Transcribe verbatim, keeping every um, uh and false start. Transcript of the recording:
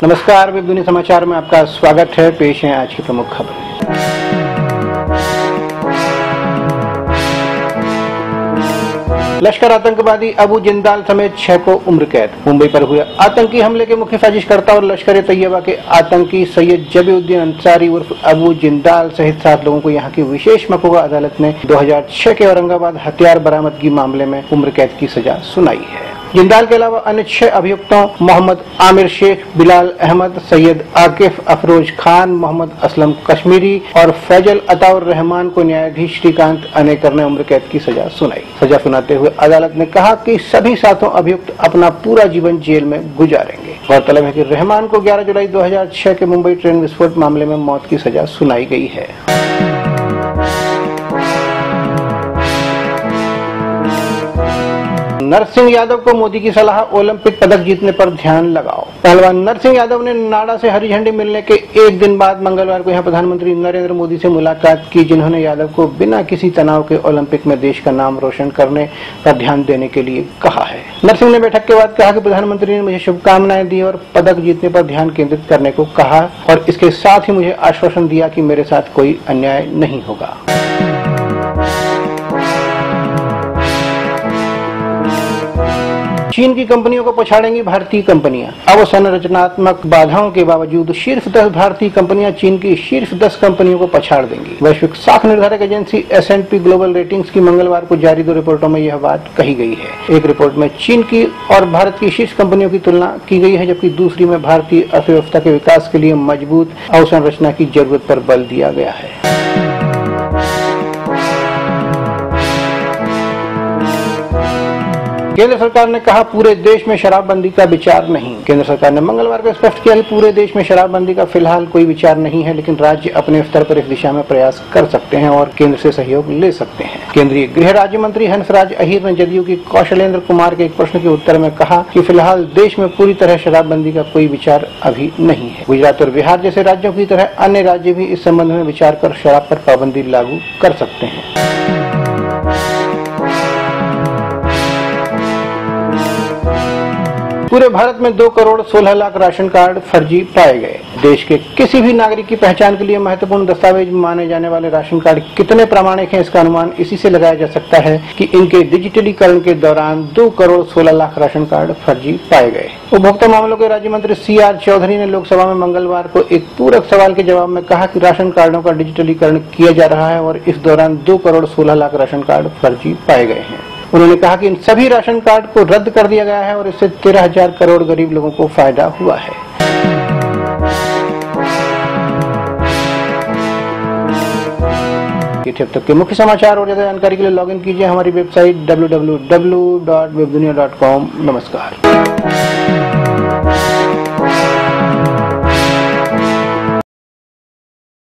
नमस्कार, वेब दुनिया समाचार में आपका स्वागत है। पेश है आज की प्रमुख खबरें। लश्कर आतंकवादी अबू जिंदाल समेत छह को उम्र कैद। मुंबई पर हुए आतंकी हमले के मुख्य साजिशकर्ता और लश्कर तैयबा के आतंकी सैयद जबीउद्दीन अंसारी उर्फ अबू जिंदाल सहित सात लोगों को यहां की विशेष मकबूजा अदालत ने दो हज़ार छह के औरंगाबाद हथियार बरामदगी मामले में उम्र कैद की सजा सुनाई है। जिंदाल के अलावा अन्य छह अभियुक्तों मोहम्मद आमिर शेख, बिलाल अहमद, सैयद आकिफ, अफरोज खान, मोहम्मद असलम कश्मीरी और फैजल अताउर रहमान को न्यायाधीश श्रीकांत अनेकर ने उम्र कैद की सजा सुनाई। सजा सुनाते हुए अदालत ने कहा कि सभी सातों अभियुक्त अपना पूरा जीवन जेल में गुजारेंगे। गौरतलब है कि रहमान को ग्यारह जुलाई दो हज़ार छह के मुंबई ट्रेन विस्फोट मामले में मौत की सजा सुनाई गई है। नरसिंह यादव को मोदी की सलाह, ओलंपिक पदक जीतने पर ध्यान लगाओ। पहलवान नरसिंह यादव ने नाडा से हरी झंडी मिलने के एक दिन बाद मंगलवार को यहां प्रधानमंत्री नरेंद्र मोदी से मुलाकात की, जिन्होंने यादव को बिना किसी तनाव के ओलंपिक में देश का नाम रोशन करने पर ध्यान देने के लिए कहा है। नरसिंह ने बैठक के बाद कहा कि प्रधानमंत्री ने मुझे शुभकामनाएं दी और पदक जीतने पर ध्यान केंद्रित करने को कहा और इसके साथ ही मुझे आश्वासन दिया कि मेरे साथ कोई अन्याय नहीं होगा। चीन की कंपनियों को पछाड़ेंगी भारतीय कंपनियां। अवसंरचनात्मक बाधाओं के बावजूद शीर्ष दस भारतीय कंपनियां चीन की शीर्ष दस कंपनियों को पछाड़ देंगी। वैश्विक साख निर्धारक agency S and P global ratings की मंगलवार को जारी दो रिपोर्टों में यह बात कही गई है। एक रिपोर्ट में चीन की और भारत की शीर्ष कंपनियों की तुलना की गई है, जबकि दूसरी में भारतीय अर्थव्यवस्था के विकास के लिए मजबूत अवसंरचना की जरूरत पर बल दिया गया है। केंद्र सरकार ने कहा पूरे देश में शराबबंदी का विचार नहीं। केंद्र सरकार ने मंगलवार को स्पष्ट किया कि पूरे देश में शराबबंदी का फिलहाल कोई विचार नहीं है, लेकिन राज्य अपने स्तर पर इस दिशा में प्रयास कर सकते हैं और केंद्र से सहयोग ले सकते हैं। केंद्रीय गृह राज्य मंत्री हंसराज अहीर ने जदयू की कौशलेंद्र कुमार के एक प्रश्न के उत्तर में कहा कि फिलहाल देश में पूरी तरह शराबबंदी का कोई विचार अभी नहीं है। गुजरात और बिहार जैसे राज्यों की तरह अन्य राज्य भी इस संबंध में विचार कर शराब पर पाबंदी लागू कर सकते हैं। पूरे भारत में दो करोड़ सोलह लाख राशन कार्ड फर्जी पाए गए। देश के किसी भी नागरिक की पहचान के लिए महत्वपूर्ण दस्तावेज माने जाने वाले राशन कार्ड कितने प्रामाणिक हैं, इसका अनुमान इसी से लगाया जा सकता है कि इनके डिजिटलीकरण के दौरान दो करोड़ सोलह लाख राशन कार्ड फर्जी पाए गए। उपभोक्ता मामलों के राज्य मंत्री सी आर चौधरी ने लोकसभा में मंगलवार को एक पूरक सवाल के जवाब में कहा कि राशन कार्डों का डिजिटलीकरण किया जा रहा है और इस दौरान दो करोड़ सोलह लाख राशन कार्ड फर्जी पाए गए हैं। उन्होंने कहा कि इन सभी राशन कार्ड को रद्द कर दिया गया है और इससे तेरह हजार करोड़ गरीब लोगों को फायदा हुआ है। ये थे अब तक के मुख्य समाचार और ज्यादा जानकारी के लिए लॉगिन कीजिए हमारी website W W W dot Webdunia dot com. नमस्कार।